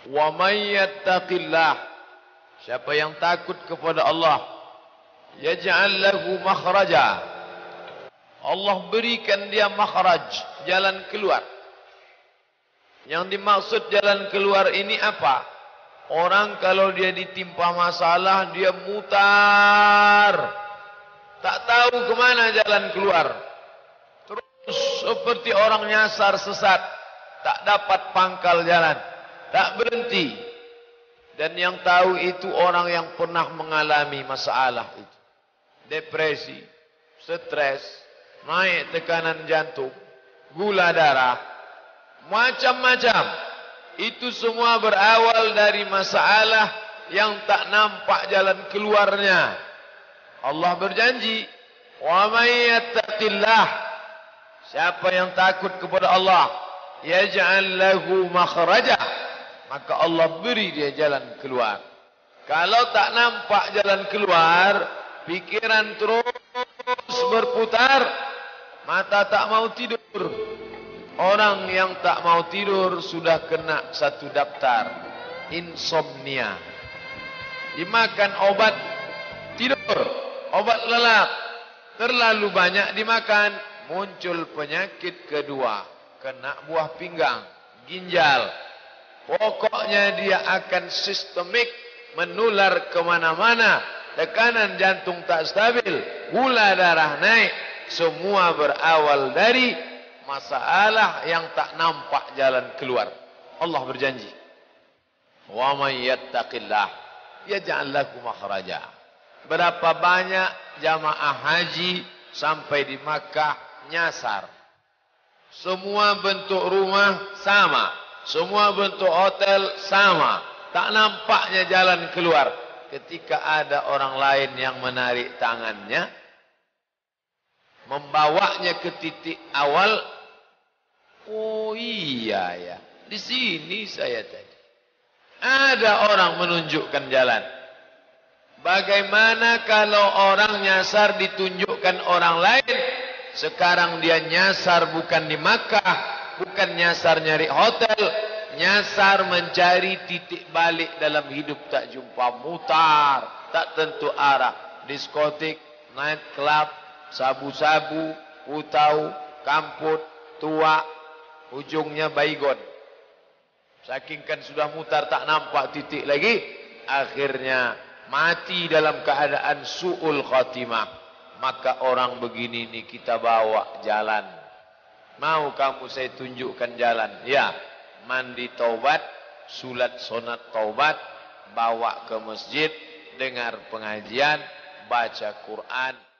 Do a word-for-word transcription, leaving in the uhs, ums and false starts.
Wa may yattaqillah, siapa yang takut kepada Allah, yaj'al lahu makhraja, Allah berikan dia makhraj, jalan keluar. Yang dimaksud jalan keluar ini apa? Orang kalau dia ditimpa masalah, dia mutar, tak tahu kemana jalan keluar. Terus seperti orang nyasar sesat, tak dapat pangkal jalan, tak berhenti. Dan yang tahu itu orang yang pernah mengalami masalah itu. Depresi, stres, naik tekanan jantung, gula darah, macam-macam. Itu semua berawal dari masalah yang tak nampak jalan keluarnya. Allah berjanji, wa may yattaqillah, siapa yang takut kepada Allah, yaj'al lahu makhraja, maka Allah beri dia jalan keluar. Kalau tak nampak jalan keluar, pikiran terus berputar, mata tak mau tidur. Orang yang tak mau tidur sudah kena satu daftar insomnia. Dimakan obat tidur, obat lelap, terlalu banyak dimakan, muncul penyakit kedua, kena buah pinggang, ginjal. Pokoknya dia akan sistemik, menular kemana-mana. Tekanan jantung tak stabil, gula darah naik. Semua berawal dari masalah yang tak nampak jalan keluar. Allah berjanji, wa may yattaqillah yaj'al lahu makhraja. Berapa banyak jamaah haji sampai di Makkah nyasar. Semua bentuk rumah sama, semua bentuk hotel sama, tak nampaknya jalan keluar. Ketika ada orang lain yang menarik tangannya, membawanya ke titik awal. Oh iya ya, di sini saya tadi. Ada orang menunjukkan jalan. Bagaimana kalau orang nyasar ditunjukkan orang lain? Sekarang dia nyasar bukan di Makkah, bukan nyasar nyari hotel, nyasar mencari titik balik dalam hidup, tak jumpa, mutar, tak tentu arah. Diskotik, night club, sabu-sabu, putau, kamput, tua, ujungnya baygon. Saking kan sudah mutar tak nampak titik lagi, akhirnya mati dalam keadaan su'ul khatimah. Maka orang begini ni kita bawa jalan. Mau kamu saya tunjukkan jalan? Ya, mandi taubat, sulat sunat taubat, bawa ke masjid, dengar pengajian, baca Quran.